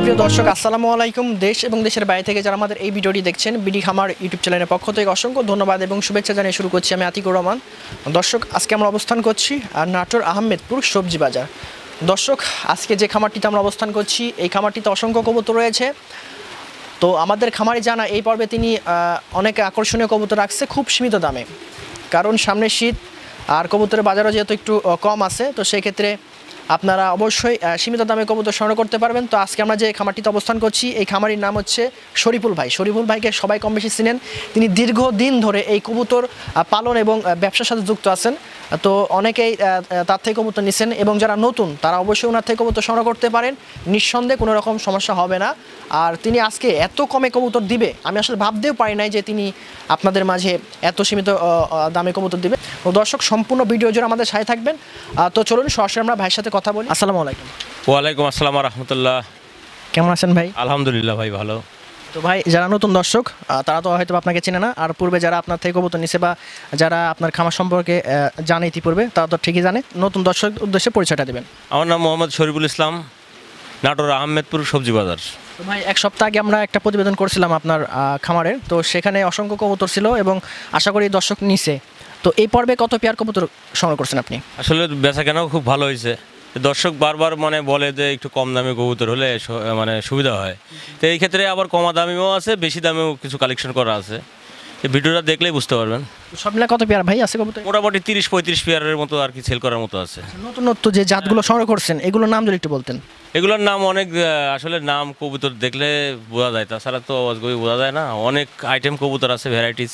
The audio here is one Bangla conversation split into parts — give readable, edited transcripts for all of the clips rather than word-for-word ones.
সুপ্রিয় দর্শক আসসালামু আলাইকুম। দেশ এবং দেশের বাইরে থেকে যারা আমাদের এই ভিডিওটি দেখছেন, বিডি খামার ইউটিউব চ্যানেলের পক্ষ থেকে অসংখ্য ধন্যবাদ এবং শুভেচ্ছা জানিয়ে শুরু করছি আমি আতিকুর রহমান। দর্শক, আজকে আমরা অবস্থান করছি নাটোর আহমেদপুর সবজি বাজার। দর্শক, আজকে যে খামারটিতে আমরা অবস্থান করছি এই খামারটিতে অসংখ্য কবুতর রয়েছে। তো আমাদের খামারে জানা এই পর্বে তিনি অনেক আকর্ষণীয় কবুতর রাখছে খুব সীমিত দামে, কারণ সামনে শীত আর কবুতরের বাজারও যেহেতু একটু কম আছে, তো সেই ক্ষেত্রে আপনারা অবশ্যই সীমিত দামে কবুতর সংগ্রহ করতে পারবেন। তো আজকে আমরা যে খামারটিতে অবস্থান করছি এই খামারির নাম হচ্ছে শরীফুল ভাই। শরীফুল ভাইকে সবাই কম বেশি চিনেন। তিনি দীর্ঘদিন ধরে এই কবুতর পালন এবং ব্যবসার সাথে যুক্ত আছেন। তো অনেকেই তার থেকে কবুতর নিছেন এবং যারা নতুন তারা অবশ্যই ওনার থেকে কবুতর সংগ্রহ করতে পারেন, নিঃসন্দেহে কোনো রকম সমস্যা হবে না। আর তিনি আজকে এত কমে কবুতর দিবে আমি আসলে ভাবতেও পারি নাই যে তিনি আপনাদের মাঝে এত সীমিত দামে কবুতর দিবে। তো দর্শক, সম্পূর্ণ ভিডিও জুড়ে আমাদের সাথে থাকবেন। তো চলুন সরাসরি আমরা ভাইয়ের সাথে কথা বলি। আসসালামু আলাইকুম। ওয়ালাইকুম আসসালাম রাহমাতুল্লাহ। কেমন আছেন ভাই? আলহামদুলিল্লাহ ভাই, ভালো। তো ভাই, যারা নতুন দর্শক তারা তো হয়তো আপনাকে চেনে না, আর পূর্বে যারা আপনার থেকে কবুতর নিছে বা যারা আপনার খামার সম্পর্কে জানে ইতিপূর্বে তারা তো ঠিকই জানে। নতুন দর্শক উদ্দেশ্যে পরিচয়টা দেবেন। আমার নাম মোহাম্মদ শরীফুল ইসলাম, নাটোর আহমেদপুর সবজি বাজার। তো ভাই, এক সপ্তাহ আগে আমরা একটা প্রতিবেদন করছিলাম আপনার খামারের, তো সেখানে অসংখ্য কবুতর ছিল এবং আশা করি দর্শক নিছে। তো এই পর্বে কত পেয়ার কবুতর সংগ্রহ করছেন আপনি? আসলে বেচা কেনাও খুব ভালো হয়েছে। দর্শক বারবার মানে বলে যে একটু কম দামে কবুতর হলে মানে সুবিধা হয়। তো এই ক্ষেত্রে আবার কমা দামেও আছে, বেশি দামেও কিছু কালেকশন করা আছে। এই ভিডিওটা দেখলেই বুঝতে পারবেন। সব মিলে কত পেয়ার ভাই আছে কবুতর? মোটামুটি 30-35 পেয়ারের মতো আর কি সেল করার মতো আছে। নতুনত্ব যে জাতগুলো সংগ্রহ করছেন এগুলোর নাম যদি একটু বলতেন। এগুলোর নাম অনেক, আসলে নাম কবুতর দেখলে বোঝা যায়, তাছাড়া তো আজগবি বোঝা যায় না। অনেক আইটেম কবুতর আছে, ভ্যারাইটিস।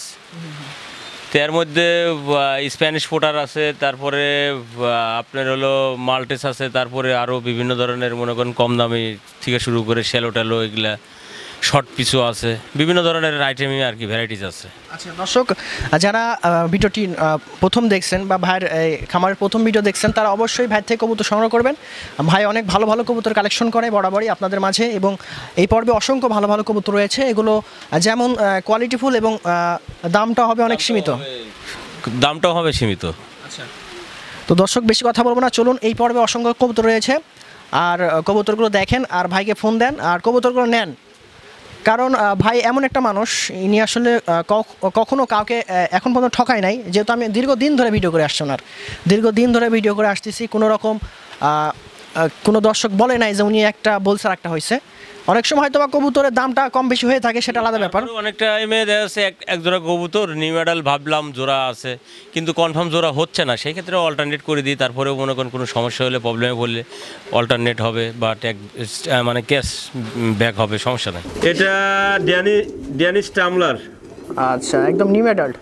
তো এর মধ্যে স্প্যানিশ ফোটার আছে, তারপরে আপনার হলো মাল্টেস আছে, তারপরে আরও বিভিন্ন ধরনের মনে করেন কম দামি থেকে শুরু করে শ্যালো ট্যালো এগুলা, শর্ট পিসও আছে, বিভিন্ন ধরনের আইটেমই আর কি ভ্যারাইটিস আছে। আচ্ছা দর্শক, যারা ভিডিওটি প্রথম দেখছেন বা ভাইয়ের খামারের প্রথম ভিডিও দেখছেন তারা অবশ্যই ভাই থেকে কবুতর সংগ্রহ করবেন। ভাই অনেক ভালো ভালো কবুতর কালেকশন করে বরাবরই আপনাদের মাঝে, এবং এই পর্বে অসংখ্য ভালো ভালো কবুতর রয়েছে। এগুলো যেমন কোয়ালিটিফুল এবং দামটা হবে অনেক সীমিত। দামটাও হবে সীমিত। আচ্ছা, তো দর্শক বেশি কথা বলবো না, চলুন এই পর্বে অসংখ্য কবুতর রয়েছে। আর কবুতরগুলো দেখেন আর ভাইকে ফোন দেন আর কবুতরগুলো নেন, কারণ ভাই এমন একটা মানুষ, ইনি আসলে কখনো কাউকে এখন পর্যন্ত ঠকায় নাই। যেহেতু আমি দীর্ঘদিন ধরে ভিডিও করে আসছি, ওনার দীর্ঘদিন ধরে ভিডিও করে আসতেছি, কোনো রকম কোনো দর্শক বলে নাই যে উনি একটা বলছে আর একটা হয়েছে। অনেক সময় হয়তো বা কবুতরের দামটা কম বেশি হয়ে থাকে, সেটা আলাদা ব্যাপার। অনেক টাইমে দেখা যাচ্ছে এক জোড়া কবুতর নিউ মেডাল ভাবলাম জোড়া আছে, কিন্তু কনফার্ম জোড়া হচ্ছে না, সেই ক্ষেত্রে অল্টারনেট করে দিই। তারপরেও মনে করেন কোনো সমস্যা হলে, প্রবলেমে পড়লে অল্টারনেট হবে বা ট্যাগ মানে ক্যাশ ব্যাক হবে, সমস্যা নেই। এটা ড্যানিশ টামলার। আচ্ছা, একদম নিউ অ্যাডাল্ট,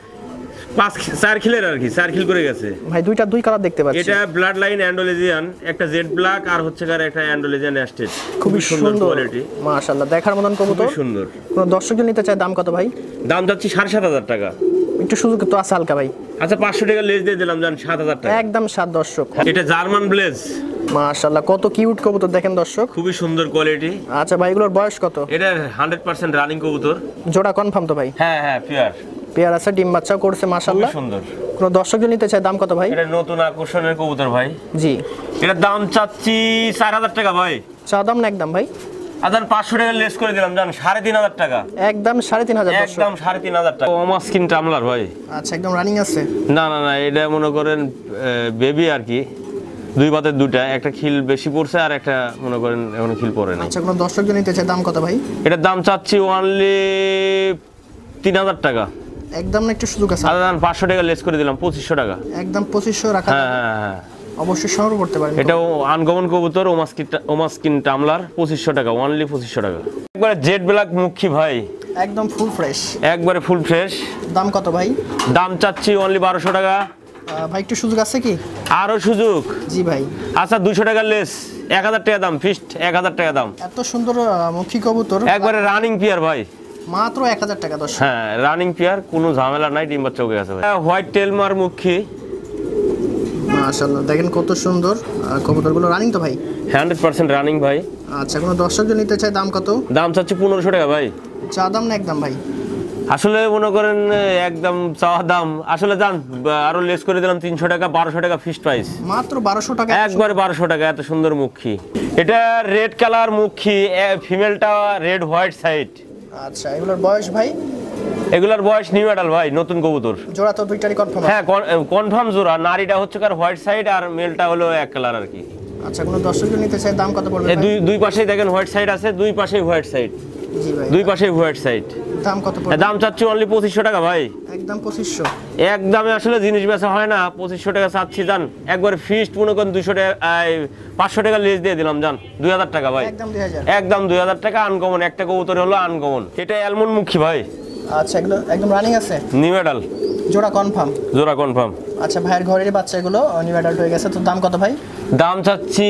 4 খিলের আর কি, 4 খিল করে গেছে ভাই। দুই কালার দেখতে পাচ্ছি। এটা ব্লাড লাইন অ্যান্ডোলেজিয়ান, একটা জেড ব্ল্যাক আর হচ্ছে কার একটা অ্যান্ডোলেজিয়ান অ্যাস্টেড। খুবই সুন্দর কোয়ালিটি, মাশাআল্লাহ, দেখার মতন কবুতর, খুব সুন্দর। কোন দর্শক যদি নিতে চায় দাম কত ভাই? দাম যাচ্ছে 7,500 টাকা। একটু সুযোগ তো আছে হালকা ভাই। আচ্ছা, 500 টাকা লেস দিয়ে দিলাম, জান 7,000 টাকা একদম 7। দর্শক, এটা জার্মান ব্লেজ, মাশাআল্লাহ, কত কিউট কবুতর দেখেন দর্শক, খুবই সুন্দর কোয়ালিটি। আচ্ছা ভাই, এগুলোর বয়স কত? এটা 100% রানিং কবুতর। জোড়া কনফার্ম তো ভাই? হ্যাঁ হ্যাঁ, পেয়ার আছে, ডিম বাচ্চাও করছে, মাশাআল্লাহ, সুন্দর। কোন দর্শক যদি নিতে চায় দাম কত ভাই? এটা নতুন আকর্ষণের কবুতর ভাই। জি, এটার দাম চাচ্ছি 4,000 টাকা ভাই। চা দাম না একদম ভাই? আদান 500 টাকা লেস করে দিলাম, জান 3,500 টাকা। একদম 3,500? একদম 3,500 টাকা। ওমাস্কিন টামলার ভাই। আচ্ছা, একদম রানিং আছে? না না না, এটা মনে করেন বেবি আর কি, 2 বাতের 2টা, একটা খিল বেশি পড়ছে আর একটা মনে করেন এখনো খিল পড়ে না। আচ্ছা, কোন দর্শক যদি নিতে চায় দাম কত ভাই? এটার দাম চাচ্ছি অনলি 3,000 টাকা। একদম না একটু সুযোগ আছে? আদান 500 টাকা লেস করে দিলাম, 2,500 টাকা। একদম 2,500 রাখা? হ্যাঁ হ্যাঁ হ্যাঁ, অবশ্যই সংগ্রহ করতে পারেন। এটাও আনকমন কবুতর, ওমাস্কিন টামলার, 2,500 টাকা, অনলি 2,500 টাকা। একবারে জেড ব্ল্যাক মুখী ভাই, একদম ফুল ফ্রেশ, একবারে ফুল ফ্রেশ। দাম কত ভাই? দাম চাচ্ছি অনলি 1,200 টাকা। ভাই একটু সুযোগ আছে কি? আরো সুযোগ? জি ভাই। আচ্ছা, 200 টাকা লেস, 1,000 টাকা দাম, ফিক্সড 1,000 টাকা দাম। এত সুন্দর মুখী কবুতর, একবারে রানিং পেয়ার ভাই, মাত্র 1,000 টাকা। দর্শক, হ্যাঁ রানিং পেয়ার, কোনো ঝামেলা নাই, ডিম বাচ্চা হয়ে গেছে ভাই। হোয়াইট টেলমার মুখী, মাশাআল্লাহ, দেখেন কত সুন্দর কবুতরগুলো। রানিং তো ভাই? 100% রানিং ভাই। আচ্ছা, কোনো দর্শক যদি নিতে চায় দাম কত? দাম চাচ্ছি 1,500 টাকা ভাই। চা দাম না একদম ভাই? আসলে মনে করেন একদম চাওয়া দাম আসলে জান আরো লেস করে দিলাম 300 টাকা 1200 টাকা ফিক্সড প্রাইস মাত্র 1200 টাকা একবারে 1200 টাকা এত সুন্দর মুখী এটা রেড কালার মুখী ফিমেলটা রেড হোয়াইট সাইড আচ্ছা এগুলোর বয়স ভাই এগুলার বয়স নিউ অ্যাডাল ভাই নতুন কবুতর জোড়া তো দুইটারই কনফার্ম হ্যাঁ কনফার্ম জোড়া নারীটা হচ্ছে কার হোয়াইট সাইড আর মেলটা হলো এক কালার আর কি আচ্ছা কোনো দর্শক যদি নিতে চায় দাম কত পড়বে এই দুই পাশেই দেখেন হোয়াইট সাইড আছে দুই পাশেই হোয়াইট সাইড জি ভাই দুই পাশেই হোয়াইট সাইড দাম কত পড়বে দাম চাচ্ছি অনলি 2500 টাকা ভাই একদম 2500 একদমে আসলে জিনিস বেচা হয় না 2500 টাকা চাচ্ছি জান একবার ফিক্সড মনে করেন 200 টাকা 500 টাকা লেস দিয়ে দিলাম জান 2000 টাকা ভাই একদম 2000 একদম 2000 টাকা আনকমন একটা কবুতর হলো আনকমন এটা অ্যালমন্ড মুখী ভাই আচ্ছা এগুলো একদম রানিং আছে নিউ অ্যাডাল জোড়া কনফার্ম জোড়া কনফার্ম আচ্ছা ভাইয়ের ঘরের বাচ্চা এগুলো নিউ অ্যাডাল্ট হয়ে গেছে তো দাম কত ভাই দাম চাচ্ছি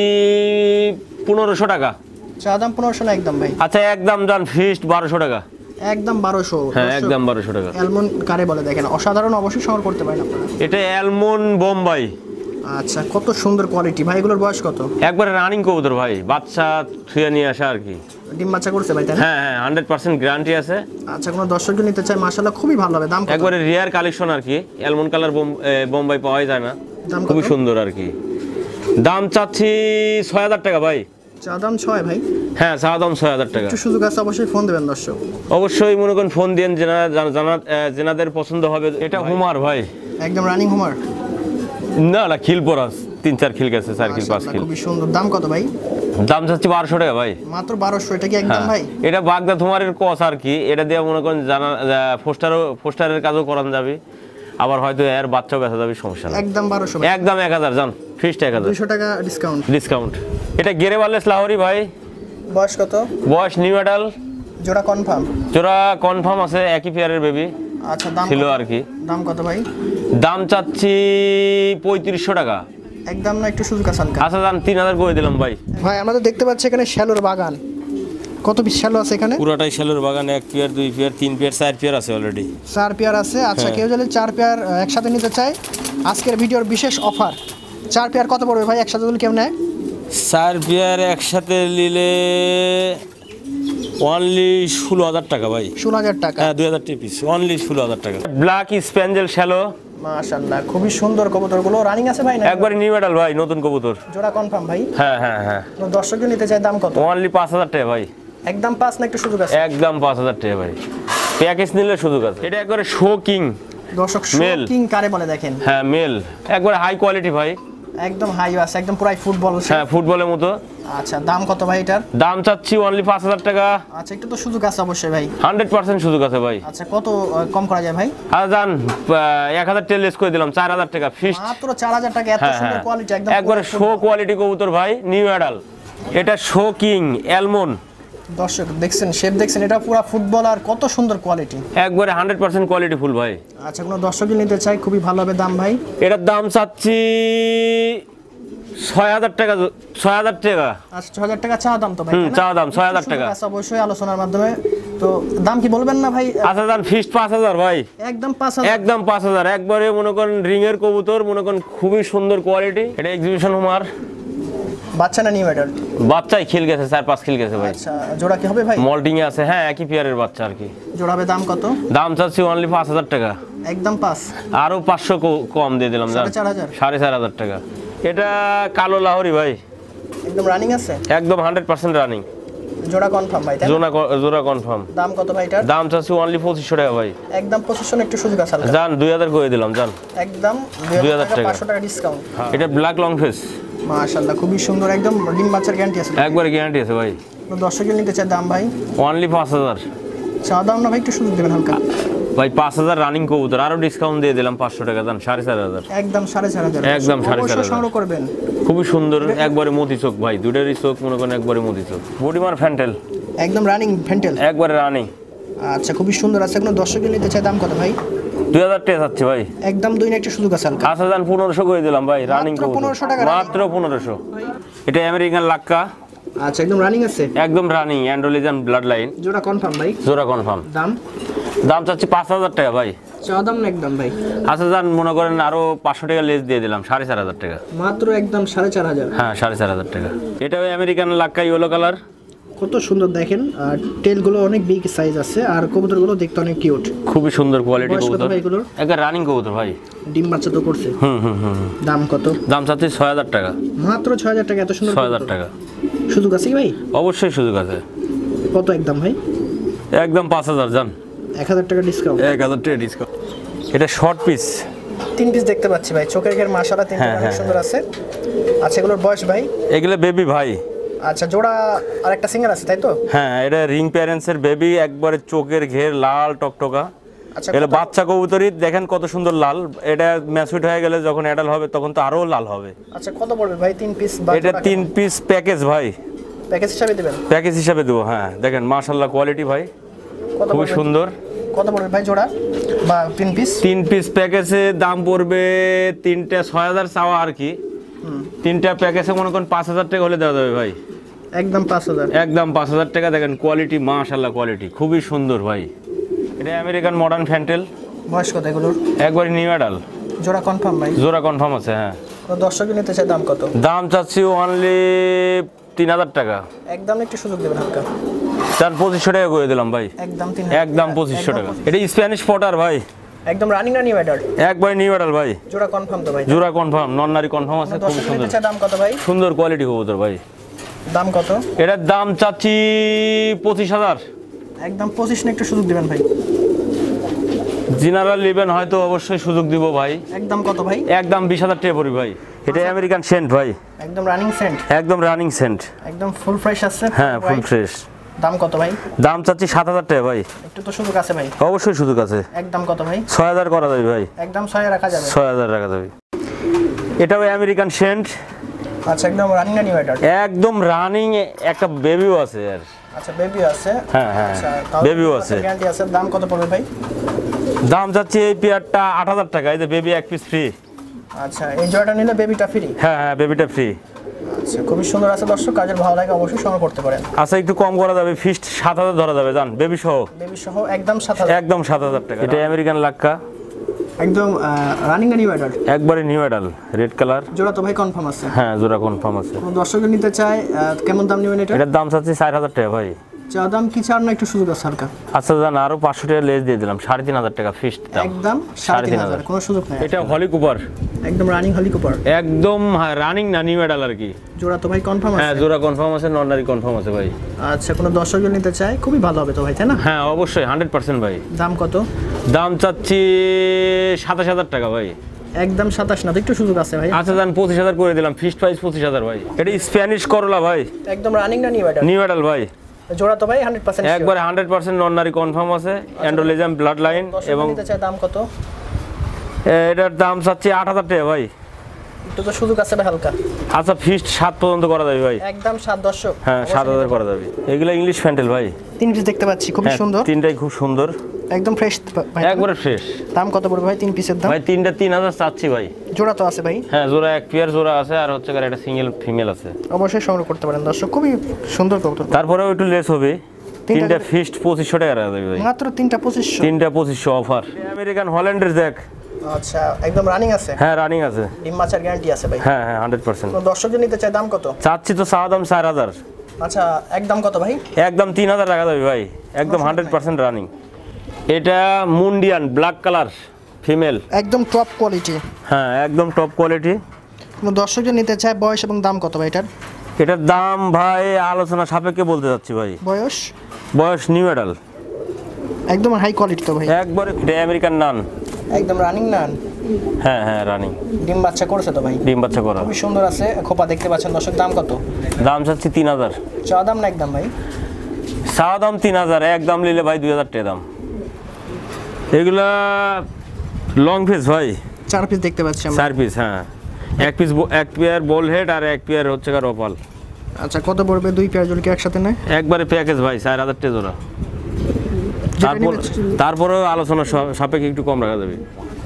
1500 টাকা চা দাম 1500 না একদম ভাই আচ্ছা একদম জান ফিক্সড 1200 টাকা একদম 1200 হ্যাঁ একদম 1200 টাকা অ্যালমন্ড কারে বলে দেখেন অসাধারণ অবশ্যই সংগ্রহ করতে পারেন আপনারা এটা অ্যালমন্ড বোম্বাই আচ্ছা কত সুন্দর কোয়ালিটি ভাই এগুলোর বয়স কত একবারে রানিং কবুতর ভাই বাচ্চা থুয়ে নিয়ে আসা আর কি ডিম বাচ্চা করছে ভাই তাই না হ্যাঁ হ্যাঁ 100% গ্যারান্টি আছে আচ্ছা কোনো দর্শক যদি নিতে চায় মাশাআল্লাহ খুবই ভালো হবে দাম কত একবারে রিয়ার কালেকশন আর কি অ্যালমন্ড কালার বোম্বাই পাওয়া যায় না দাম খুবই কত সুন্দর আর কি দাম চাচ্ছি 6000 টাকা ভাই চা দাম 6 ভাই হ্যাঁ চা দাম 6000 টাকা একটু সুযোগ আছে অবশ্যই ফোন দেবেন দর্শক অবশ্যই মনে করেন ফোন দেন যেনাদের পছন্দ হবে এটা হুমার ভাই একদম রানিং হোমার না না খিল পরাস 3-4 খিল গেছে 4 খিল 5 খিল খুবই সুন্দর দাম কত ভাই দাম চাচ্ছি 1200 টাকা ভাই মাত্র 1200 এটা কি একদম ভাই এটা বাগদা হুমারের কস আর কি এটা দিয়ে মনে করেন পোস্টারের কাজও করানো যাবে আবার হয়তো এর বাচ্চাও বেচা যাবে সমস্যা না একদম 1200 একদম 1000 জান ফিক্সড 1000 200 টাকা ডিসকাউন্ট এটা গেরেওয়ালেস লাহোরি ভাই বয়স কত বয়স নিউ অ্যাডাল জোড়া কনফার্ম জোড়া কনফার্ম আছে একই পেয়ারের বেবি আচ্ছা দাম ছিল আর কি দাম কত ভাই দাম চাচ্ছি 3500 টাকা একদম না একটু সুযোগ আছে হালকা আচ্ছা জান 3000 করে দিলাম ভাই ভাই আমরা তো দেখতে পাচ্ছি এখানে শ্যালোর বাগান কত পিস শ্যালো আছে এখানে পুরোটাই শ্যালোর বাগান এক পেয়ার দুই পেয়ার তিন পেয়ার চার পেয়ার আছে অলরেডি 4 পেয়ার আছে আচ্ছা কেউ যদি 4 পেয়ার একসাথে নিতে চায় আজকের ভিডিওর বিশেষ অফার 4 পেয়ার কত পড়বে ভাই একসাথে যদি কেউ নেয় 4 পেয়ার একসাথে নিলে অনলি 16000 টাকা ভাই 16000 টাকা হ্যাঁ 2000 টাকা পিস অনলি 16000 টাকা ব্ল্যাক স্প্যাঞ্জেল শ্যালো মাশাআল্লাহ খুবই সুন্দর কবুতরগুলো রানিং আছে ভাই না একবারে নিউ অ্যাডাল ভাই নতুন কবুতর জোড়া কনফার্ম ভাই হ্যাঁ হ্যাঁ হ্যাঁ দর্শক যদি নিতে চায় দাম কত অনলি 5000 টাকা ভাই একদম 5 না একটু সুযোগ আছে একদম 5000 টাকা ভাই প্যাকেজ নিলে সুযোগ আছে এটা একবারে শো কিং দর্শক Male. কিং কারে বলে দেখেন হ্যাঁ মেল একবারে হাই কোয়ালিটি ভাই একদম হাই আছে একদম পুরাই ফুটবল হ্যাঁ ফুটবলের মতো আচ্ছা দাম কত ভাই এটার দাম চাচ্ছি অনলি 5000 টাকা আচ্ছা একটু তো সুযোগ আছে অবশ্যই ভাই 100% সুযোগ আছে ভাই আচ্ছা কত কম করা যায় ভাই আর জান 1000 টাকা লেস করে দিলাম 4000 টাকা ফিক্সড মাত্র 4000 টাকা এত সুন্দর কোয়ালিটি একদম একবারে শো কোয়ালিটি কবুতর ভাই নিউ অ্যাডাল এটা শো কিং অ্যালমন্ড দর্শক দেখছেন শেপ দেখছেন এটা পুরো ফুটবল আর কত সুন্দর কোয়ালিটি একবারে 100% কোয়ালিটি ফুল ভাই আচ্ছা কোনো দর্শক যদি নিতে চায় খুবই ভালো হবে দাম ভাই এটার দাম চাচ্ছি 6000 টাকা 6000 টাকা আচ্ছা 6000 টাকা চা দাম তো ভাই চা দাম 6000 টাকা আচ্ছা অবশ্যই আলোচনার মাধ্যমে তো দাম কি বলবেন না ভাই আচ্ছা দাম ফিক্সড 5000 ভাই একদম 5000 একদম 5000 একবারে মনে করেন রিং এর কবুতর মনে করেন খুবই সুন্দর কোয়ালিটি এটা এক্সিবিশন হুমার বাচ্চা না নিউ অ্যাডাল্ট বাচ্চাই খিল গেছে 4-5 খিল গেছে ভাই আচ্ছা জোড়া কি হবে ভাই মল্টিং এ আছে হ্যাঁ একই পেয়ারের বাচ্চা আর কি জোড়া হবে দাম কত দাম চাচ্ছি অনলি 5000 টাকা একদম 5 আরো 500 কম দিয়ে দিলাম জান 4500 4500 টাকা এটা কালো লাহোরি ভাই একদম রানিং আছে একদম 100% রানিং জোড়া কনফার্ম ভাই তাই জোড়া কনফার্ম দাম কত ভাই এটার দাম চাচ্ছি অনলি 2500 টাকা ভাই একদম 2500 একটু সুযোগ আছে হালকা জান 2000 করে দিলাম জান একদম 2000 টাকা 500 টাকা ডিসকাউন্ট এটা ব্ল্যাক লং ফেস মাশাআল্লাহ খুবই সুন্দর একদম ডিম বাচ্চার গ্যারান্টি আছে একবারে গ্যারান্টি আছে ভাই তো দর্শক নিতে চায় দাম ভাই অনলি 5000 চা দাম না ভাই একটু সুযোগ দেবেন হালকা ভাই 5000 রানিং কবুতর আরো ডিসকাউন্ট দিয়ে দিলাম 500 টাকা দাম 4500 একদম 4500 একদম 4500 সংগ্রহ করবেন খুবই সুন্দর একবারে মতি চোখ ভাই দুটারই চোখ মনে করেন একবারে মতি চোখ বডিমার ফ্যান্টেল একদম রানিং ফ্যান্টেল একবারে রানিং আচ্ছা খুবই সুন্দর আছে কোনো দর্শক নিতে চায় দাম কত ভাই 2000 টাকা যাচ্ছে ভাই একদম দুই না একটু সুযোগ আছে হালকা আচ্ছা জান 1500 করে দিলাম ভাই রানিং মাত্র 1500 টাকা মাত্র 1500 এটা আমেরিকান লাক্কা আচ্ছা একদম রানিং আছে একদম রানিং অ্যান্ড্রোলিজান ব্লাড লাইন জোড়া কনফার্ম ভাই জোড়া কনফার্ম দাম চাচ্ছি 5000 টাকা ভাই চা দাম না একদম ভাই আচ্ছা জান মনে করেন আরো 500 টাকা লেস দিয়ে দিলাম 4500 টাকা মাত্র একদম 4500 হ্যাঁ 4500 টাকা এটা ওই আমেরিকান লাক্কা ইয়েলো কালার কত সুন্দর দেখেন, আর টেলগুলো অনেক বিগ সাইজ আছে, আর কবুতরগুলো দেখতে অনেক কিউট। খুবই সুন্দর কোয়ালিটি বয়স কত কবুতর, ভাই এগুলোর? একটা রানিং কবুতর ভাই। ডিম বাচ্চা তো করছে। দাম কত? দাম চাচ্ছি 6000 টাকা। মাত্র 6000 টাকা? এত সুন্দর 6000 টাকা। সুযোগ আছে কি ভাই? অবশ্যই সুযোগ আছে। কত একদম ভাই? একদম 5000 জান। 1000 টাকা ডিসকাউন্ট। 1000 টাকা ডিসকাউন্ট। এটা শর্ট পিস, 3 পিস দেখতে পাচ্ছি ভাই, চোখের ঘের মাশাআল্লাহ তিনটা অনেক সুন্দর আছে। আচ্ছা এগুলোর বয়স ভাই? এগুলো বেবি ভাই। আচ্ছা জোড়া আর একটা সিঙ্গেল আছে তাই তো? হ্যাঁ, এটা রিং প্যারেন্টসের বেবি, একবারে চোখের ঘের লাল টকটকা। আচ্ছা এটা বাচ্চা কবুতরই, দেখেন কত সুন্দর লাল। এটা ম্যাচুইড হয়ে গেলে যখন অ্যাডাল্ট হবে তখন তো আরো লাল হবে। আচ্ছা কত পড়বে ভাই 3 পিস? এটা 3 পিস প্যাকেজ ভাই। প্যাকেজ হিসাবে দিবেন? প্যাকেজ হিসাবে দেবো, হ্যাঁ। দেখেন মাশাআল্লাহ কোয়ালিটি ভাই, খুবই সুন্দর। কত পড়বে ভাই জোড়া বা 3 পিস? 3 পিস প্যাকেজে দাম পড়বে, তিনটা 6000 চাওয়া আর কি। তিনটা প্যাকেজে মনে করেন 5000 টাকা হলে দেওয়া যাবে ভাই। একদম 5000? একদম 5000 টাকা। দেখেন কোয়ালিটি মাশাআল্লাহ, কোয়ালিটি খুবই সুন্দর ভাই। এটা আমেরিকান মডার্ন ফ্যান্টেল। বয়স কত এগুলোর? একবারে নিউ অ্যাডাল। জোড়া কনফার্ম ভাই? জোড়া কনফার্ম আছে, হ্যাঁ। তো দর্শক নিতে চাই, দাম কত? দাম চাচ্ছি অনলি 3000 টাকা। একদম একটু সুযোগ দেবেন হালকা। চার 2500 টাকা করে দিলাম ভাই। একদম একদম 2500 টাকা। এটা স্প্যানিশ পটার ভাই। একদম রানিং না নিউ অ্যাডাল্ট? একবারে নিউ অ্যাডাল ভাই। জোড়া কনফার্ম তো ভাই? জোড়া কনফার্ম, নন-নারী কনফার্ম আছে, খুব সুন্দর। নিতে চাই, দাম কত ভাই? সুন্দর কোয়ালিটি কবুতর ভাই। দাম কত? এটার দাম চাচ্ছি 25000। একদম 25 না একটু সুযোগ দিবেন ভাই? জেনারেল নেবেন হয়তো অবশ্যই সুযোগ দিব ভাই। একদম কত ভাই? একদম 20000 টাকা পড়ি ভাই। এটা আমেরিকান সেন্ট ভাই। একদম রানিং সেন্ট? একদম রানিং সেন্ট। একদম ফুল ফ্রেশ আছে? হ্যাঁ ফুল ফ্রেশ। দাম কত ভাই? দাম চাচ্ছি 7000 টাকা ভাই। একটু তো সুযোগ আছে ভাই? অবশ্যই সুযোগ আছে। একদম কত ভাই? 6000 করা যাবে ভাই। একদম 6 রাখা যাবে? 6000 রাখা যাবে। এটাও আমেরিকান সেন্ট। আচ্ছা একদম রানিং না নিউ অ্যাডাল্ট? একদম রানিং, একটা বেবিও আছে আর। আচ্ছা বেবি আছে? হ্যাঁ হ্যাঁ বেবিও আছে। গ্যারান্টি আছে। দাম কত পড়বে ভাই? দাম যাচ্ছে এই পেয়ারটা 8000 টাকা। এই যে বেবি এক পিস ফ্রি। আচ্ছা এই জোড়াটা নিলে বেবিটা ফ্রি? হ্যাঁ হ্যাঁ বেবিটা ফ্রি। আচ্ছা খুবই সুন্দর আছে দর্শক, কাজের ভালো লাগে অবশ্যই সংগ্রহ করতে পারেন। আচ্ছা একটু কম করা যাবে, ফিক্সড 7000 ধরা যাবে জান, বেবি সহ। বেবি সহ একদম 7000? একদম 7000 টাকা। এটা আমেরিকান লাক্কা। একদম রানিং না নিউ অ্যাডাল্ট? একবারে নিউ অ্যাডাল, রেড কালার। জোড়া তো ভাই কনফার্ম আছে? হ্যাঁ জোড়া কনফার্ম আছে। কোন দর্শক নিতে চায় কেমন দাম নেবেন এটা? এটার দাম চাচ্ছি 4000 টাকা ভাই। চা দাম কি চার না একটু সুযোগ আছে হালকা? আচ্ছা জান আরো 500 টাকা লেস দিয়ে দিলাম, 3500 টাকা ফিক্সড দাম। একদম 3500, কোনো সুযোগ নাই? এটা হলি কুপার। একদম রানিং হলি কুপার? একদম রানিং না নিউ অ্যাডাল আর কি। জোড়া তো ভাই কনফার্ম আছে? হ্যাঁ জোড়া কনফার্ম আছে, নন-নারী কনফার্ম আছে ভাই। আচ্ছা কোনো দর্শক নিতে চায় খুবই ভালো হবে তো ভাই, তাই না? হ্যাঁ অবশ্যই 100% ভাই। দাম কত? দাম চাচ্ছি 27000 টাকা ভাই। একদম 27 না, একটু সুযোগ আছে ভাই? আচ্ছা জান 25000 করে দিলাম, ফিক্সড প্রাইস 25000 ভাই। এটা স্প্যানিশ করলা ভাই। একদম রানিং না নিউ অ্যাডাল্ট? নিউ অ্যাডাল ভাই। জোড়া তো ভাই 100%? একবারে 100% নন-নারী কনফার্ম আছে, অ্যান্ড্রোলিজম ব্লাড লাইন। এবং নিতে চায়, দাম কত? এটার দাম চাচ্ছি 8000 টাকা ভাই। একটু তো সুযোগ আছে ভাই হালকা? আচ্ছা ফিক্সড 7 পর্যন্ত করা যাবে ভাই। একদম 7 দর্শক? হ্যাঁ 7000 করা যাবে। এগুলো ইংলিশ ফ্যান্টেল ভাই। 3 পিস দেখতে পাচ্ছি, খুব হ্যাঁ, সুন্দর। তিনটাই খুব সুন্দর, একদম ফ্রেশ ভাই? একবারে ফ্রেশ। দাম কত পড়বে ভাই 3 পিসের দাম? ভাই তিনটা 3000 চাচ্ছি ভাই। জোড়া তো আছে ভাই? হ্যাঁ জোড়া এক পেয়ার জোড়া আছে, আর হচ্ছে একটা সিঙ্গেল ফিমেল আছে। অবশ্যই সংগ্রহ করতে পারেন দর্শক, খুবই সুন্দর কবুতর। তারপরেও একটু লেস হবে। তিনটা ফিক্সড 2500 টাকা রাখা যাবে ভাই। মাত্র 3টা 2500? তিনটা 2500 অফার। আমেরিকান হল্যান্ডের দেখ। আচ্ছা একদম রানিং আছে? হ্যাঁ রানিং আছে। ডিম বাচ্চার গ্যারান্টি আছে ভাই? হ্যাঁ হ্যাঁ 100%। তো দর্শক নিতে চায়, দাম কত? চাচ্ছি তো চাওয়া দাম 4000। আচ্ছা একদম কত ভাই? একদম 3000 টাকা যাবে ভাই, একদম 100% রানিং। এটা মুন্ডিয়ান ব্ল্যাক কালার ফিমেল। একদম টপ কোয়ালিটি? হ্যাঁ একদম টপ কোয়ালিটি। কোনো দর্শক নিতে চায়, বয়স এবং দাম কত ভাই এটার? এটার দাম ভাই আলোচনা সাপেক্ষে বলতে যাচ্ছি ভাই। বয়স? বয়স নিউ অ্যাডাল। একদম হাই কোয়ালিটি তো ভাই? একবারে এটা আমেরিকান নান। একদম রানিং নান? হ্যাঁ হ্যাঁ রানিং। ডিম বাচ্চা করছে তো ভাই? ডিম বাচ্চা করা। খুবই সুন্দর আছে, খোপা দেখতে পাচ্ছেন দর্শক। দাম কত? দাম চাচ্ছি 3000। চা দাম না একদম ভাই? চা দাম 3000, একদম নিলে ভাই 2000 টাকা দাম। এগুলা লং ফেস ভাই। 4 পিস দেখতে পাচ্ছি আমরা? 4 পিস হ্যাঁ। এক পিস এক পেয়ার বল হেড আর এক পেয়ার হচ্ছে রপাল। আচ্ছা কত পড়বে 2 পেয়ার যদি একসাথে নেয়? একবারে প্যাকেজ ভাই 4000 টাকা জোড়া। তারপরেও আলোচনা সাপেক্ষে একটু কম রাখা যাবে।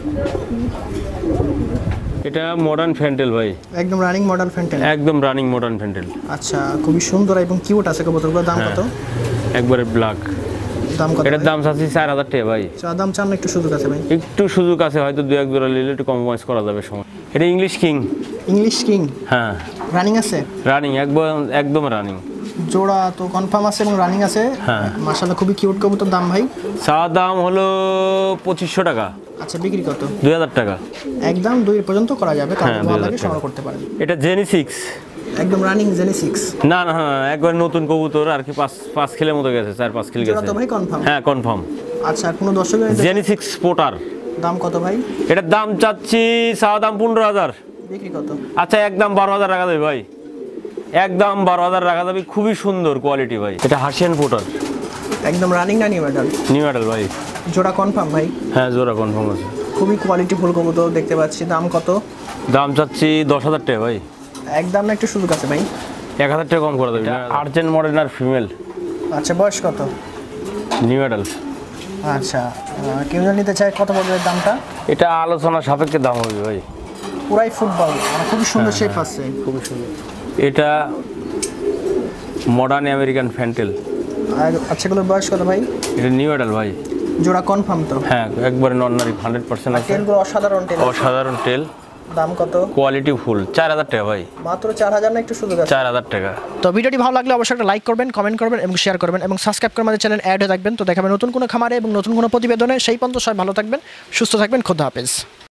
এটা মডার্ন ফ্যান্টেল ভাই। একদম রানিং মডার্ন ফ্যান্টেল? একদম রানিং মডার্ন ফ্যান্টেল। আচ্ছা খুবই সুন্দর এবং কিউট আছে কবুতরগুলো। দাম কত? একবারে ব্ল্যাক। দাম কত? এটার দাম চাচ্ছি 4000 টাকা ভাই। চা দাম চান না একটু সুযোগ আছে ভাই? একটু সুযোগ আছে, হয়তো 2-1 জোড়া নিলে একটু কম্প্রোমাইজ করা যাবে সময়। এটা ইংলিশ কিং। English king? হ্যাঁ রানিং আছে? রানিং, একদম রানিং। জোড়া তো কনফার্ম আছে এবং রানিং আছে। হ্যাঁ। মাশাআল্লাহ খুবই কিউট কবুতর। দাম ভাই? চাওয়া দাম হলো 2500 টাকা। আচ্ছা, বিক্রি কত? 2000 টাকা। একদম 2 পর্যন্ত করা যাবে, কারণ হ্যাঁ, ভালো 2000 লাগে টাকা। সংগ্রহ করতে পারেন। এটা জেনি 6। একদম রানিং জেনি 6। না না, একবার নতুন কবুতর আর কি, 5 কিলোর মতো গেছে, 4-5 কিলো জোড়া গেছে। তো ভাই কনফার্ম? হ্যাঁ কনফার্ম। আচ্ছা, আর কোনো দর্শকের জেনি 6 স্পোর্টার। দাম কত ভাই? এটার দাম চাচ্ছি, চাওয়া দাম 15000। বিক্রি কত? আচ্ছা, একদম 12000 রাখা যাবে ভাই, একদম 12000 রাখা যাবে। খুবই সুন্দর কোয়ালিটি ভাই। এটা হার্সিয়ান পোটার। একদম রানিং না নিউ মডেল? নিউ মডেল ভাই। জোড়া কনফার্ম ভাই? হ্যাঁ, জোড়া কনফার্ম আছে। খুবই কোয়ালিটি ফুল কবুতর দেখতে পাচ্ছি। দাম কত? দাম চাচ্ছি 10000 টাকা ভাই। একদম না একটু সুযোগ আছে ভাই? 1000 টাকা কম করে দেবে। আর্জেন্ট মডেল আর ফিমেল। আচ্ছা, বয়স কত? New model. আচ্ছা, কেউ যদি নিতে চায় কত পড়বে দামটা? এটা আলোচনা সাপেক্ষে দাম হবে ভাই। পুরাই ফুটবল, খুবই সুন্দর শেপ আছে। খুবই সুন্দর। এটা মডার্ন আমেরিকান ফ্যান্টেল। আর আচ্ছা, এগুলোর বয়স কত ভাই? এটা নিউ মডেল ভাই। জোড়া কনফার্ম তো? হ্যাঁ, একবারে নর্নারি 100% আছে। টেলগুলো অসাধারণ টেল। অসাধারণ টেল। দাম কত? Quality full. 4000 টাকা ভাই। মাত্র 4000 না একটু সুযোগ আছে? 4000 টাকা। তো ভিডিওটি ভালো লাগলে অবশ্যই একটা লাইক করবেন, কমেন্ট করবেন এবং শেয়ার করবেন এবং সাবস্ক্রাইব করে আমাদের চ্যানেল অ্যাড হয়ে থাকবেন। তো দেখাবেন নতুন কোনো খামারে এবং নতুন কোনো প্রতিবেদনে। সেই পর্যন্ত সবাই ভালো থাকবেন, সুস্থ থাকবেন। খোদা হাফেজ।